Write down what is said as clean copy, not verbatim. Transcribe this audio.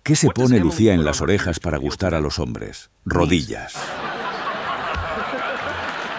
¿Qué se pone Lucía en las orejas para gustar a los hombres? Rodillas.